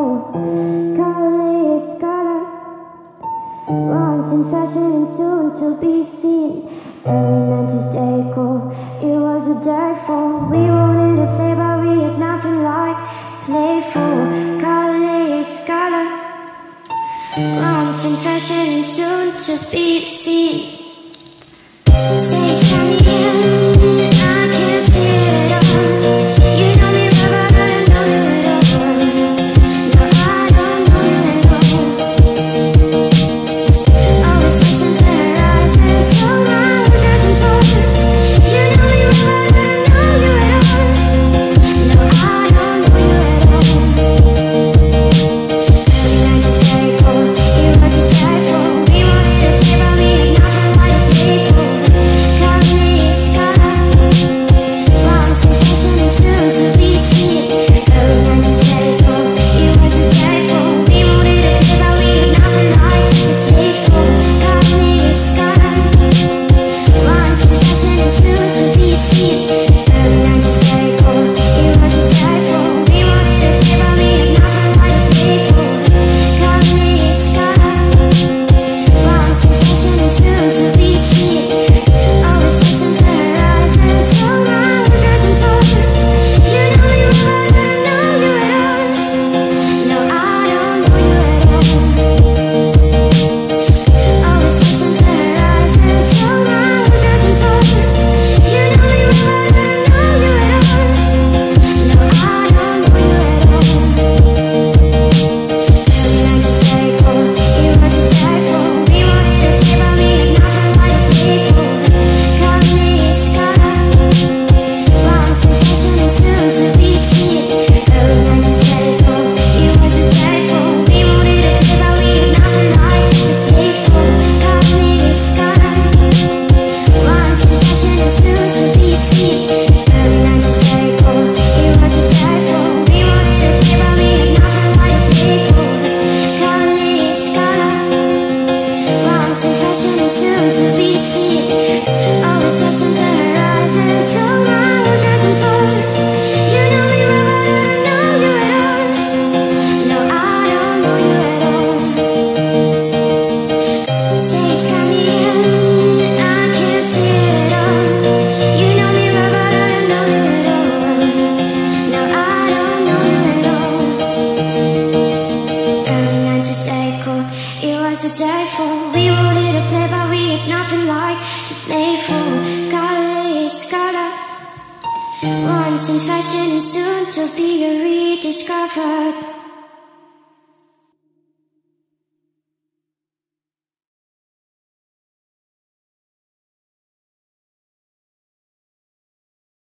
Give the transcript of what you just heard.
for color scholar. Once in fashion and soon to be seen. Early 90s decor, it was a day for. We wanted to play but we had nothing like playful. Color scholar. Once in fashion and soon to be seen. Say it's coming in, I can't see it all. You know me well, but I don't know you at all. No, I don't know you at all. Always lessons in her eyes, and so I'm dressing for you. You know me well, but I don't know you at all. No, I don't know you at all. Every night is very cold, it was a day for. We wanted to play, but we had nothing like a playful. A day for. We wanted to play but we had nothing like to play for. Color scholar. Once in fashion and soon to be rediscovered.